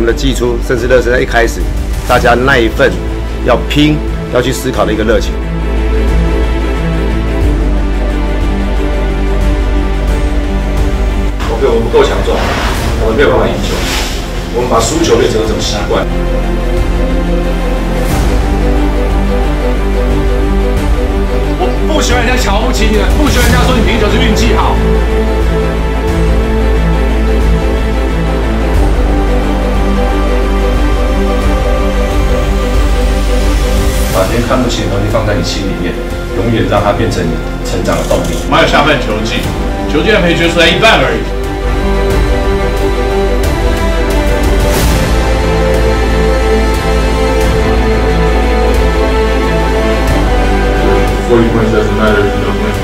们的季初，甚至热身赛一开始，大家那一份要拼、要去思考的一个热情。OK， 我们不够强壮，我们没有办法赢球。我们把输球变成一种习惯。我不喜欢人家瞧不起你，不喜欢人家说你赢球是运气好。 把这些看不起的东西放在你心里面，永远让它变成你成长的动力。 我们还有下半球季，球季还没结束，才一半而已。40 points doesn't matter if you don't win.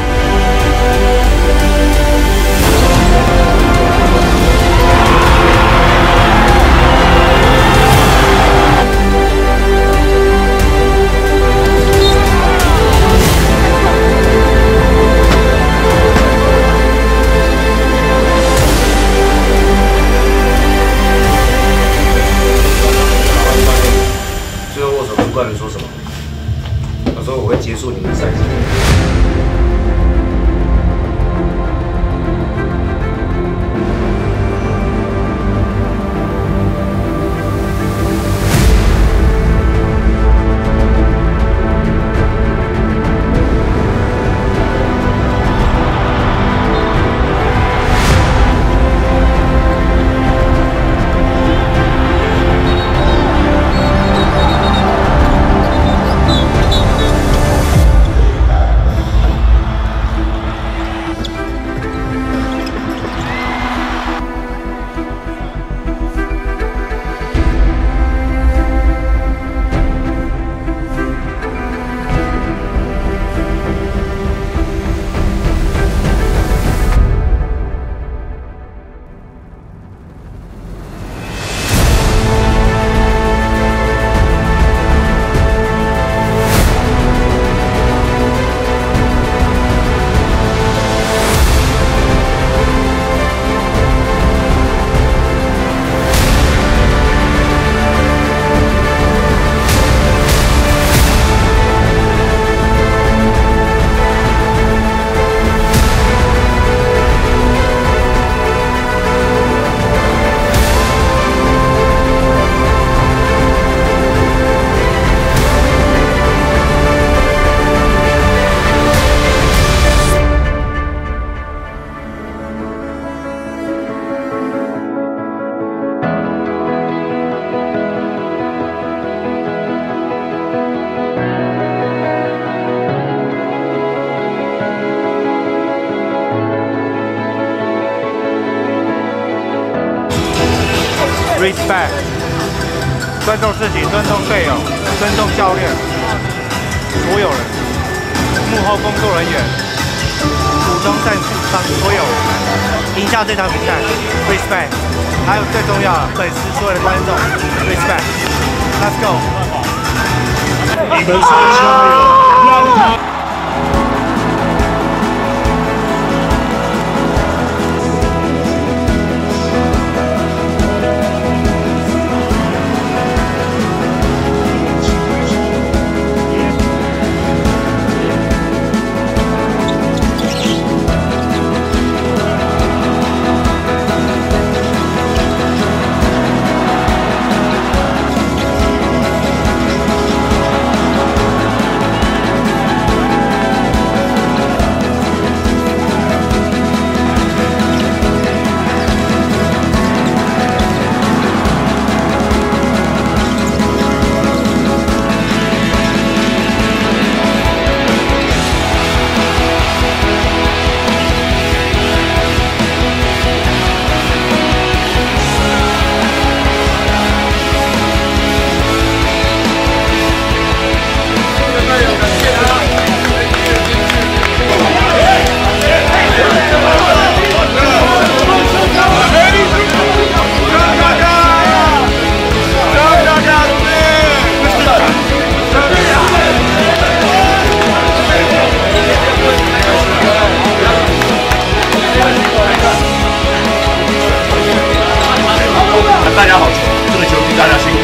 不管你说什么，他说我会结束你们的赛季。 Respect， 尊重自己，尊重队友，尊重教练，所有人，幕后工作人员，股东、赞助商，所有赢下这场比赛 ，respect， 还有最重要的粉丝，所有的观众 ，respect，Let's go。 你们说加油，让他。 大家好，这个球大家辛苦。